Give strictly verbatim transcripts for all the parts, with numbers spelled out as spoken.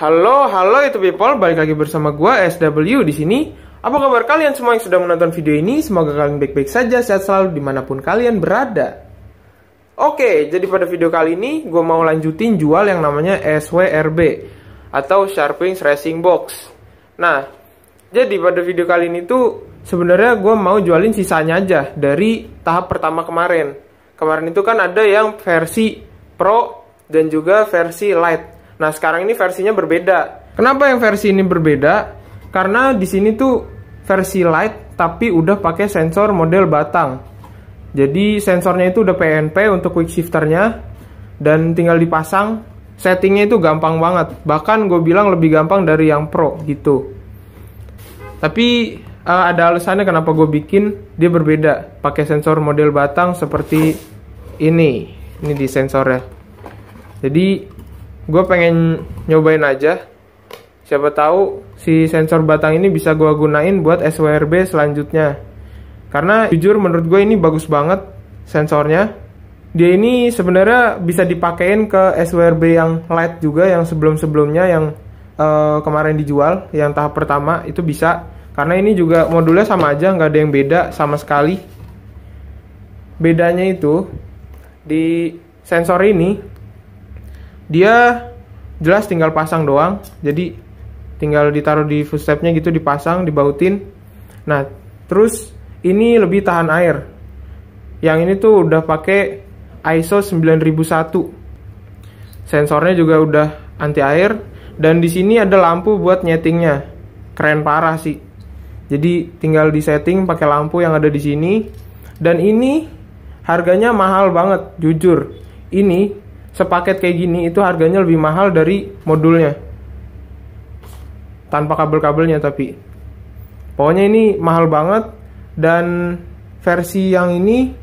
Halo, halo itu people, balik lagi bersama gua S W di sini. Apa kabar kalian semua yang sudah menonton video ini? Semoga kalian baik-baik saja, sehat selalu dimanapun kalian berada. Oke, jadi pada video kali ini gua mau lanjutin jual yang namanya S W R B atau Sharpwings Racing Box. Nah, jadi pada video kali ini tuh sebenarnya gua mau jualin sisanya aja dari tahap pertama kemarin. Kemarin itu kan ada yang versi Pro dan juga versi Lite. Nah, sekarang ini versinya berbeda. Kenapa yang versi ini berbeda? Karena di sini tuh versi Lite tapi udah pakai sensor model batang. Jadi sensornya itu udah P N P untuk quick shifternya dan tinggal dipasang. Settingnya itu gampang banget. Bahkan gue bilang lebih gampang dari yang Pro gitu. Tapi uh, ada alasannya kenapa gue bikin dia berbeda. Pakai sensor model batang seperti ini. Ini di sensornya. Jadi gue pengen nyobain aja, siapa tahu si sensor batang ini bisa gue gunain buat S W R B selanjutnya. Karena jujur menurut gue ini bagus banget sensornya. Dia ini sebenarnya bisa dipakein ke S W R B yang Lite juga, yang sebelum-sebelumnya yang uh, kemarin dijual, yang tahap pertama itu bisa. Karena ini juga modulnya sama aja, nggak ada yang beda sama sekali. Bedanya itu di sensor ini dia jelas tinggal pasang doang, jadi tinggal ditaruh di footstepnya gitu, dipasang, dibautin. Nah, terus ini lebih tahan air. Yang ini tuh udah pakai I S O sembilan ribu satu. Sensornya juga udah anti air dan di sini ada lampu buat nyetingnya. Keren parah sih. Jadi tinggal disetting pakai lampu yang ada di sini. Dan ini harganya mahal banget, jujur. Ini sepaket kayak gini itu harganya lebih mahal dari modulnya, tanpa kabel-kabelnya. Tapi pokoknya ini mahal banget. Dan versi yang ini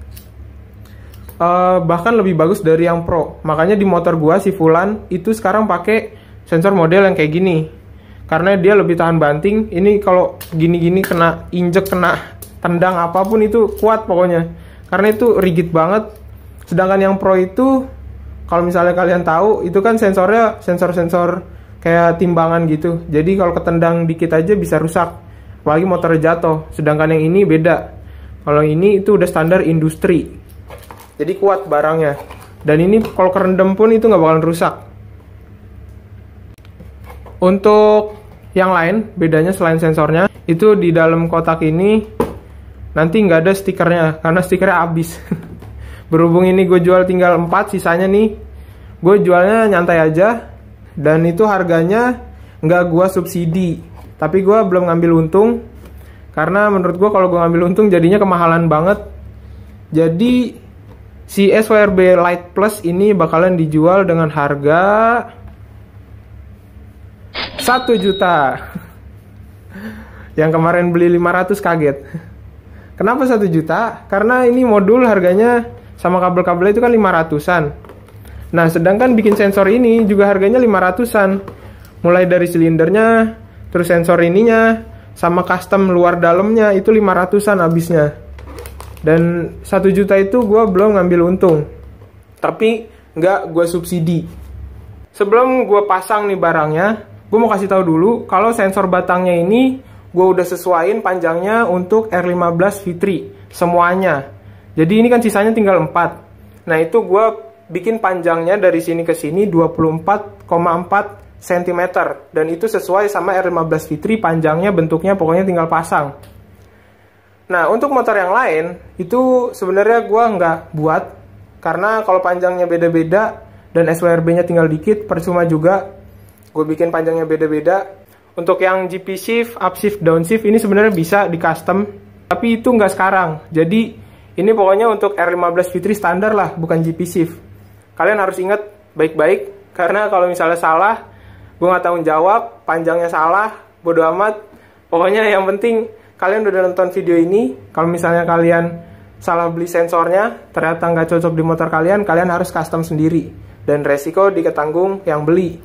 uh, bahkan lebih bagus dari yang Pro. Makanya di motor gua si Fulan itu sekarang pakai sensor model yang kayak gini, karena dia lebih tahan banting. Ini kalau gini-gini kena injek, kena tendang apapun itu kuat pokoknya, karena itu rigid banget. Sedangkan yang Pro itu, kalau misalnya kalian tahu, itu kan sensornya sensor-sensor kayak timbangan gitu. Jadi kalau ketendang dikit aja bisa rusak, apalagi motornya jatuh. Sedangkan yang ini beda. Kalau ini itu udah standar industri, jadi kuat barangnya. Dan ini kalau kerendam pun itu nggak bakalan rusak. Untuk yang lain, bedanya selain sensornya, itu di dalam kotak ini nanti nggak ada stikernya, karena stikernya habis. Berhubung ini gue jual tinggal empat, sisanya nih gue jualnya nyantai aja. Dan itu harganya nggak gue subsidi, tapi gue belum ngambil untung. Karena menurut gue kalau gue ngambil untung jadinya kemahalan banget. Jadi si S W R B Lite Plus ini bakalan dijual dengan harga satu juta. Yang kemarin beli lima ratus kaget. Kenapa satu juta? Karena ini modul harganya sama kabel-kabelnya itu kan lima ratusan. Nah, sedangkan bikin sensor ini juga harganya lima ratusan. Mulai dari silindernya, terus sensor ininya, sama custom luar dalamnya itu lima ratusan habisnya. Dan satu juta itu gue belum ngambil untung. Tapi nggak gue subsidi. Sebelum gue pasang nih barangnya, gue mau kasih tahu dulu kalau sensor batangnya ini gue udah sesuaiin panjangnya untuk R lima belas Fitri semuanya. Jadi ini kan sisanya tinggal empat. Nah, itu gue bikin panjangnya dari sini ke sini dua puluh empat koma empat sentimeter. Dan itu sesuai sama R lima belas Fitri panjangnya, bentuknya pokoknya tinggal pasang. Nah, untuk motor yang lain, itu sebenarnya gue nggak buat. Karena kalau panjangnya beda-beda dan S W R B-nya tinggal dikit, percuma juga gue bikin panjangnya beda-beda. Untuk yang G P shift, up shift, down shift ini sebenarnya bisa di custom. Tapi itu nggak sekarang. Jadi ini pokoknya untuk R lima belas Fitri standar lah, bukan G P shift. Kalian harus ingat baik-baik, karena kalau misalnya salah, gue nggak tanggung jawab. Panjangnya salah, bodo amat. Pokoknya yang penting kalian udah nonton video ini. Kalau misalnya kalian salah beli sensornya, ternyata nggak cocok di motor kalian, kalian harus custom sendiri. Dan resiko diketanggung yang beli.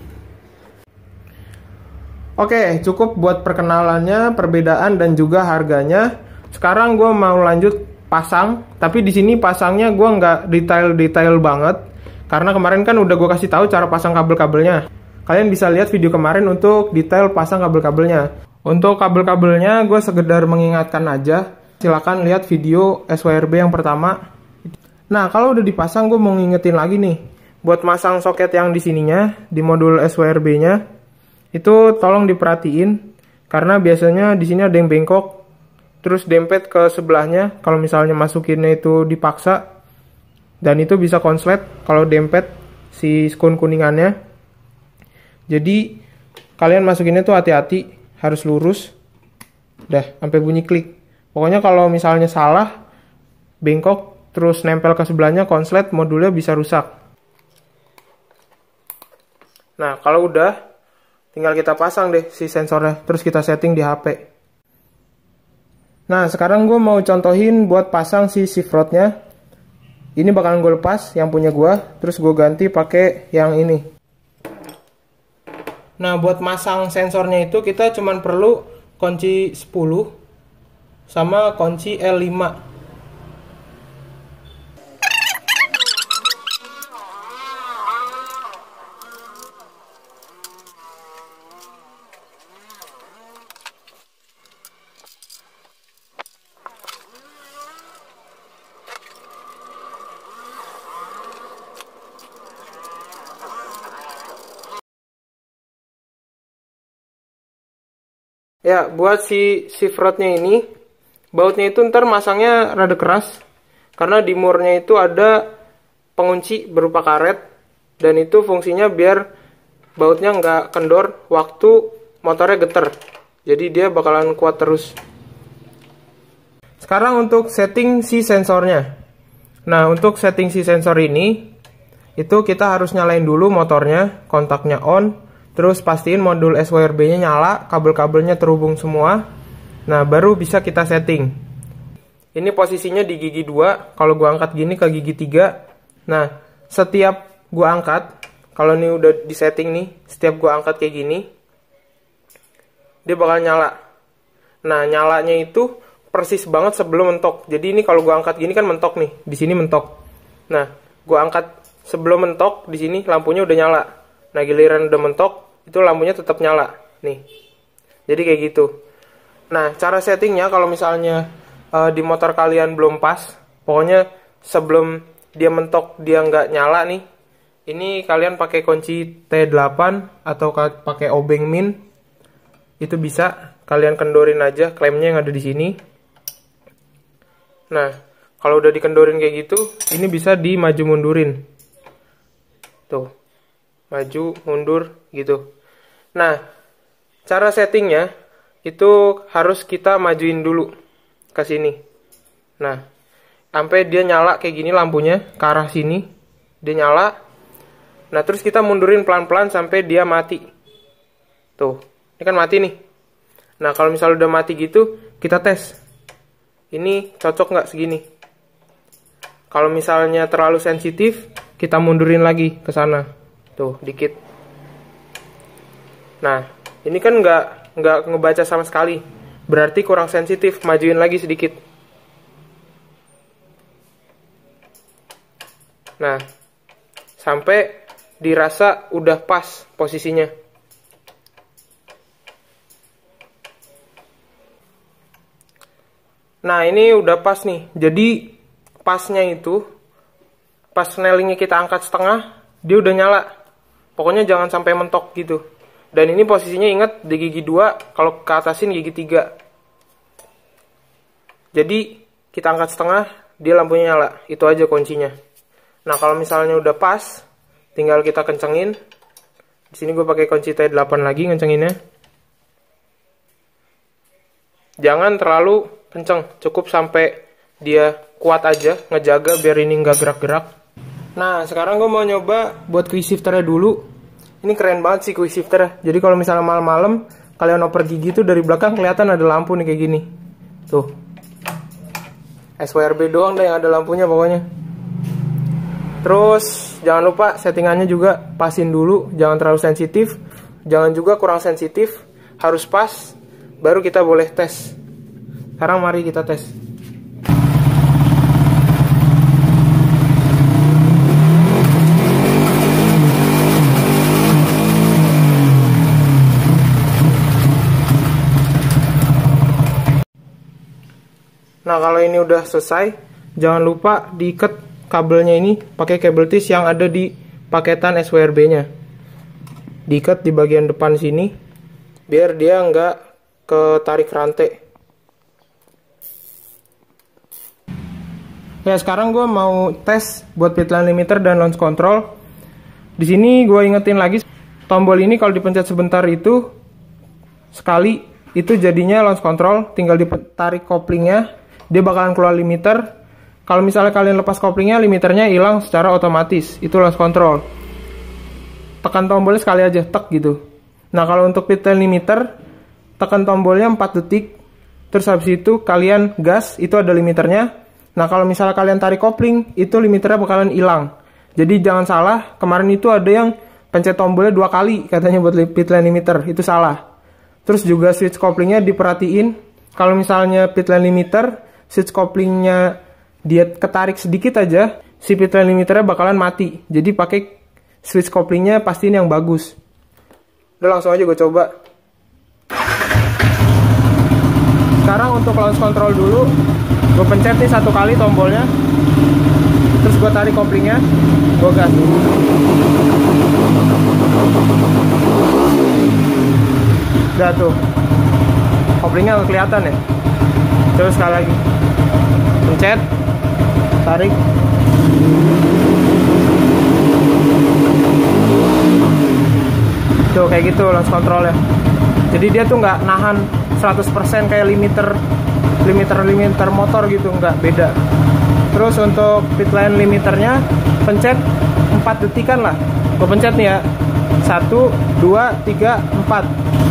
Oke, cukup buat perkenalannya, perbedaan dan juga harganya. Sekarang gue mau lanjut pasang, tapi di sini pasangnya gue nggak detail-detail banget, karena kemarin kan udah gue kasih tahu cara pasang kabel-kabelnya. kalian bisa lihat video kemarin untuk detail pasang kabel-kabelnya. Untuk kabel-kabelnya gue sekedar mengingatkan aja, silakan lihat video S Y R B yang pertama. Nah, kalau udah dipasang gue mau ngingetin lagi nih, buat masang soket yang di sininya, di modul S Y R B-nya, itu tolong diperhatiin karena biasanya di sini ada yang bengkok, terus dempet ke sebelahnya kalau misalnya masukinnya itu dipaksa, dan itu bisa konslet kalau dempet si skun kuningannya. Jadi kalian masukinnya tuh hati-hati, harus lurus, dah sampai bunyi klik. Pokoknya kalau misalnya salah, bengkok, terus nempel ke sebelahnya konslet, modulnya bisa rusak. Nah, kalau udah, tinggal kita pasang deh si sensornya, terus kita setting di H P. Nah, sekarang gue mau contohin buat pasang si shift rodnya. Ini bakalan gue lepas yang punya gue, terus gue ganti pakai yang ini. Nah, buat masang sensornya itu kita cuman perlu kunci sepuluh sama kunci L lima. Ya, buat si shift rodnya ini, bautnya itu ntar masangnya rada keras, karena di murnya itu ada pengunci berupa karet, dan itu fungsinya biar bautnya nggak kendor waktu motornya geter. Jadi dia bakalan kuat terus. Sekarang untuk setting si sensornya. Nah, untuk setting si sensor ini, itu kita harus nyalain dulu motornya, kontaknya on. Terus pastiin modul S Y R B-nya nyala, kabel-kabelnya terhubung semua. Nah, baru bisa kita setting. Ini posisinya di gigi dua, kalau gua angkat gini ke gigi tiga. Nah, setiap gua angkat, kalau ini udah di setting nih, setiap gua angkat kayak gini, dia bakal nyala. Nah, nyalanya itu persis banget sebelum mentok. Jadi ini kalau gua angkat gini kan mentok nih, di sini mentok. Nah, gua angkat sebelum mentok, di sini lampunya udah nyala. Nah, giliran udah mentok, itu lampunya tetap nyala. Nih. Jadi kayak gitu. Nah, cara settingnya kalau misalnya uh, di motor kalian belum pas, pokoknya sebelum dia mentok dia nggak nyala nih, ini kalian pakai kunci T delapan atau pakai obeng min. Itu bisa. Kalian kendorin aja klemnya yang ada di sini. Nah, kalau udah dikendorin kayak gitu, ini bisa dimaju mundurin. Tuh. Maju, mundur, gitu. Nah, cara settingnya itu harus kita majuin dulu ke sini. Nah, sampai dia nyala kayak gini lampunya, ke arah sini. Dia nyala. Nah, terus kita mundurin pelan-pelan sampai dia mati. Tuh, ini kan mati nih. Nah, kalau misalnya udah mati gitu, kita tes. Ini cocok nggak segini? Kalau misalnya terlalu sensitif, kita mundurin lagi ke sana. Tuh, dikit. Nah, ini kan nggak nggak ngebaca sama sekali. Berarti kurang sensitif. Majuin lagi sedikit. Nah, sampai dirasa udah pas posisinya. Nah, ini udah pas nih. Jadi, pasnya itu, pas snellingnya kita angkat setengah, dia udah nyala. Pokoknya jangan sampai mentok gitu. Dan ini posisinya ingat di gigi dua, kalau ke atasin gigi tiga. Jadi kita angkat setengah, dia lampunya nyala. Itu aja kuncinya. Nah, kalau misalnya udah pas, tinggal kita kencengin. Di sini gue pakai kunci T delapan lagi ngencenginnya. Jangan terlalu kenceng, cukup sampai dia kuat aja, ngejaga biar ini nggak gerak-gerak. Nah, sekarang gue mau nyoba buat quick shifternya dulu. Ini keren banget sih quick shifter. Jadi kalau misalnya malam-malam kalian oper gigi tuh dari belakang kelihatan ada lampu nih kayak gini. Tuh. S Y R B doang deh yang ada lampunya pokoknya. Terus jangan lupa settingannya juga pasin dulu, jangan terlalu sensitif, jangan juga kurang sensitif, harus pas baru kita boleh tes. Sekarang mari kita tes. Nah, kalau ini udah selesai, jangan lupa diikat kabelnya ini pakai kabel tis yang ada di paketan S W R B-nya. Diikat di bagian depan sini, biar dia nggak ketarik rantai. Ya, sekarang gue mau tes buat pit line limiter dan launch control. Di sini gue ingetin lagi, tombol ini kalau dipencet sebentar itu sekali, itu jadinya launch control. Tinggal ditarik koplingnya, dia bakalan keluar limiter. Kalau misalnya kalian lepas koplingnya, limiternya hilang secara otomatis. Itu launch control. Tekan tombolnya sekali aja, tek gitu. Nah, kalau untuk pit line limiter, tekan tombolnya empat detik. Terus habis itu kalian gas, itu ada limiternya. Nah, kalau misalnya kalian tarik kopling, itu limiternya bakalan hilang. Jadi jangan salah, kemarin itu ada yang pencet tombolnya dua kali katanya buat pit line limiter, itu salah. Terus juga switch koplingnya diperhatiin. Kalau misalnya pit line limiter, switch koplingnya dia ketarik sedikit aja, si pit line limiternya bakalan mati. Jadi pakai switch koplingnya pastiin yang bagus. Udah, langsung aja gue coba. Sekarang untuk launch control dulu, gue pencet nih satu kali tombolnya, terus gue tarik koplingnya, gue gas. Udah tuh, koplingnya nggak kelihatan ya. Terus sekali lagi, pencet, tarik. Tuh kayak gitu launch controlnya. Jadi dia tuh nggak nahan seratus persen kayak limiter limiter limiter motor gitu, nggak, beda. Terus untuk pit line limiternya, pencet empat detikan lah. Gue pencet nih ya, satu, dua, tiga, empat.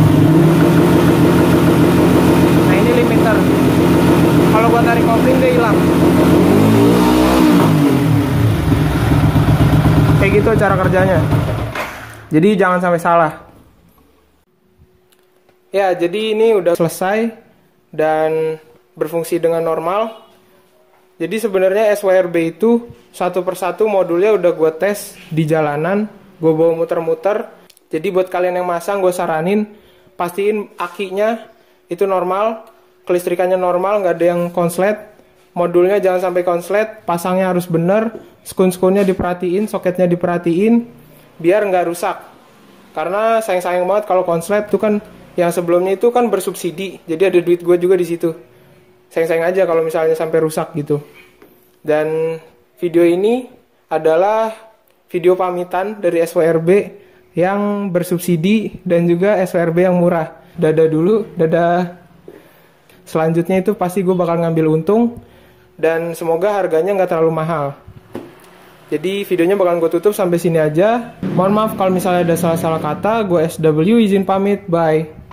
Nah, ini limiter. Kalau gue tarik kopling dia hilang. Kayak gitu cara kerjanya. Jadi jangan sampai salah. Ya, jadi ini udah selesai dan berfungsi dengan normal. Jadi sebenarnya S W R B itu satu persatu modulnya udah gue tes di jalanan, gue bawa muter-muter. Jadi buat kalian yang masang, gue saranin pastiin akinya itu normal, kelistrikannya normal, nggak ada yang konslet. Modulnya jangan sampai konslet, pasangnya harus bener, skun-skunnya diperhatiin, soketnya diperhatiin, biar nggak rusak. Karena sayang-sayang banget kalau konslet tuh kan, yang sebelumnya itu kan bersubsidi, jadi ada duit gue juga di situ. Sayang-sayang aja kalau misalnya sampai rusak gitu. Dan video ini adalah video pamitan dari S W R B yang bersubsidi dan juga S W R B yang murah. Dadah dulu, dadah. Selanjutnya itu pasti gue bakal ngambil untung dan semoga harganya nggak terlalu mahal. Jadi videonya bakal gue tutup sampai sini aja. Mohon maaf kalau misalnya ada salah-salah kata. Gue S W izin pamit, bye.